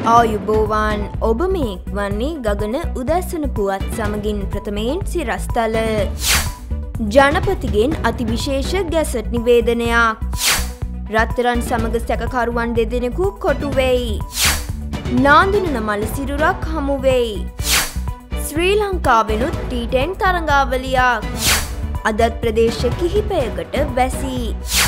ආයුබෝවන් ඔබ මේ වන්නේ ගගන උදැසන පුවත් සමගින් ප්‍රථමයෙන් සිරස්තල ජනපතිගෙන් අතිවිශේෂ ගැසට් නිවේදනයක් රත්තරන් සමග සැකකරුවන් දෙදෙනෙකු කොටු වෙයි නාඳුනන මල සිරුරක් හමු වෙයි ශ්‍රී ලංකාවෙනුත් T10 තරඟාවලියක් අදත් ප්‍රදේශ කිහිපයකට වැසී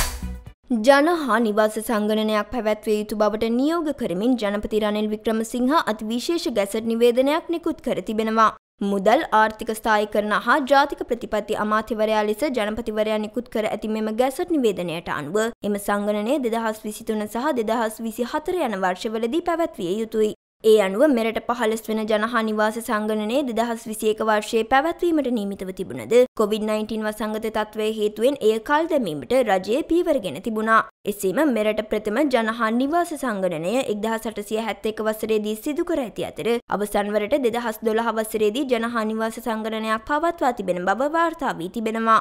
ජන හා නිවාස සංගණනයක් පැවැත්විය යුතු බවට නියෝග කරමින් ජනපති රනිල් වික්‍රමසිංහ අතිවිශේෂ ගැසට් නිවේදනයක් නිකුත් කර තිබෙනවා. මුදල් ආර්ථික ස්ථායීකරණ හා ජාතික ප්‍රතිපත්ති අමාත්‍යවරයා ලෙස ජනපතිවරයා නිකුත් කර ඇති මෙම ගැසට් නිවේදනයට අනුව එම සංගණනය 2023 සහ 2024 යන වර්ෂවලදී පැවැත්විය යුතුයි. ඒ අනුව මෙරට 15 වෙන ජන හා නිවාස සංගණනය 2021 වර්ෂයේ පැවැත්වීමට නියමිතව තිබුණද COVID-19 වසංගත තත්ත්වයේ හේතුවෙන් එය කල් දැමීමට රජය පියවරගෙන තිබුණා. එසේම මෙරට ප්‍රථම ජන හා නිවාස සංගණනය 1871 වසරේදී සිදු කර ඇති අතර අවසන් වරට 2012 වසරේදී ජන හා නිවාස සංගණනයක් පවත්වා තිබෙන බව වාර්තා වී තිබෙනවා.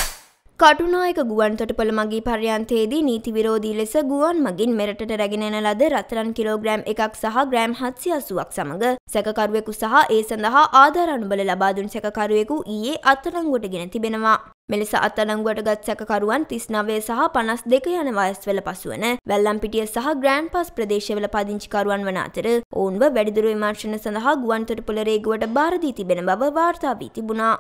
කටුනායක ගුවන් තොටුපළ මගී පර්යන්තයේදී නීති විරෝධී ලෙස ගුවන් මගින් මෙරටට රැගෙන එන ලද රත්තරන් කිලෝග්‍රෑම් 1ක් සහ ග්‍රෑම් 780ක් සමග සැකකරුවෙකු සහ ඒ සඳහා ආධාර අනුබල ලබා දුන් සැකකරුවෙකු ඊයේ අත්අඩංගුවට ගෙන තිබෙනවා. මෙලෙස අත්අඩංගුවට ගත් සැකකරුවන් 39 සහ 52 යන වයස්වල පසුවන වැල්ලම්පිටිය සහ ග්‍රෑන්ඩ් පාස් ප්‍රදේශවල පදිංචිකරුවන් වන අතර ඔවුන්ව වැඩිදුර විමර්ශන සඳහා ගුවන් තොටුපළ රේගුවට බාර දී තිබෙන බව වාර්තා වී තිබුණා.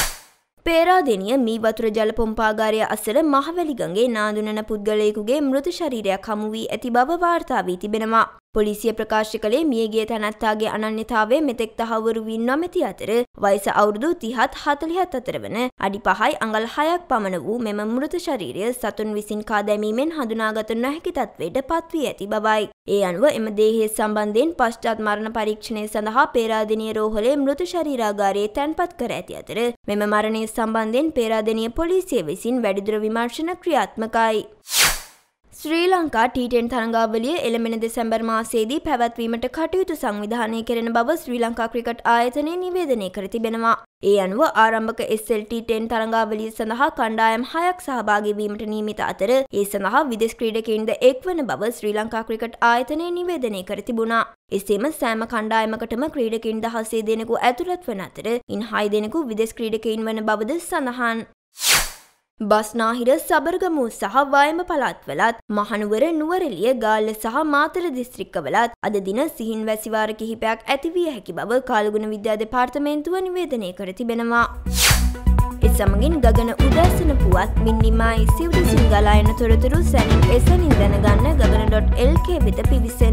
පේරාදෙණිය මී වතුර ජල පොම්පාගාරය අසල මහවැලි ගඟේ නාඳුනන පුද්ගලයෙකුගේ මෘත ශරීරයක් හමු වී ඇති බව වාර්තා වී තිබෙනවා. පොලිසිය ප්‍රකාශ කළේ මියගිය තැනැත්තාගේ අනන්‍යතාවය මෙතෙක් තහවුරු වී නොමැති අතර වයස අවුරුදු 30ත් 40ත් අතර වන අඩි 5යි අඟල් 6ක් පමණ වූ මෙම මෘත ශරීරය සතුන් විසින් කා දැමීමෙන් හඳුනාගත නොහැකි තත්වයට පත් වී ඇති බවයි. ඒ අනුව එම දේහය සම්බන්ධයෙන් පශ්චාත් මරණ පරීක්ෂණය සඳහා පේරාදෙණිය රෝහලේ මෘත ශරීරාගාරයේ තැන්පත් කර ඇති අතර මෙම මරණය සම්බන්ධයෙන් පේරාදෙණිය පොලිසිය විසින් වැඩිදුර විමර්ශන ක්‍රියාත්මකයි. ශ්‍රී ලංකා T10 තරඟාවලිය එළඹෙන දෙසැම්බර් මාසයේදී පැවැත්වීමට කටයුතු සංවිධානය කෙරෙන බව ශ්‍රී ලංකා ක්‍රිකට් ආයතනය නිවේදනය කර තිබෙනවා. ඒ අනුව ආරම්භක SL T10 තරඟාවලිය සඳහා කණ්ඩායම් 6ක් සහභාගී වීමට නියමිත අතර ඒ සඳහා විදේශ ක්‍රීඩකයින්ද එක්වන බව ශ්‍රී ලංකා ක්‍රිකට් ආයතනය නිවේදනය කර තිබුණා. එසේම සෑම කණ්ඩායමකටම ක්‍රීඩකයින් 16 දෙනෙකු ඇතුළත් වන අතර ඉන් 6 දෙනෙකු විදේශ ක්‍රීඩකයින් වන බවද සඳහන්. බස්නාහිර සබරගමුව සහ වයඹ පළාත්වලත් මහනුවර නුවරඑළිය ගාල්ල සහ මාතර දිස්ත්‍රික්කවලත් අද දින සිහින් වැසිවාර කිහිපයක් ඇතිවිය හැකි බව කාලගුණ විද්‍යා දෙපාර්තමේන්තුව නිවේදනය කර තිබෙනවා. ඒ සමගින් ගගන උදැසන පුවත් මින් නිමයි සිව්ද සිංහල යන තොරතුරු සැනින් එසැනින් දැනගන්න gagana.lk වෙත පිවිසෙන්න.